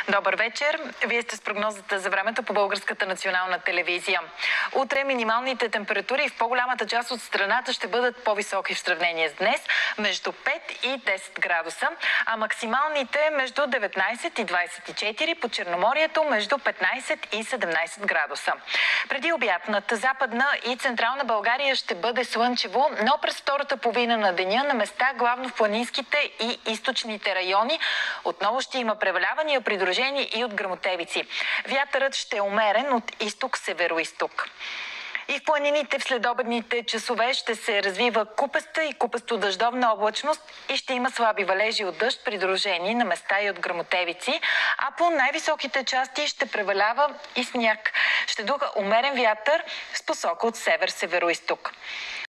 Добър вечер! Вие сте с прогнозата за времето по Българската национална телевизия. Утре минималните температури в по-голямата част от страната ще бъдат по-високи в сравнение с днес, между 5 и 10 градуса, а максималните между 19 и 24, по Черноморието между 15 и 17 градуса. Преди обяд над Западна и Централна България ще бъде слънчево, но през втората половина на деня на места, главно в планинските и източните райони, отново ще има превалявания, придружени и от гръмотевици. Вятърът ще е умерен от изток-североизток. И в планините в следобедните часове ще се развива купеста и купесто-дъждовна облачност и ще има слаби валежи от дъжд, придружени на места и от гръмотевици, а по най-високите части ще превалява и сняг. Ще духа умерен вятър с посока от север-североизток.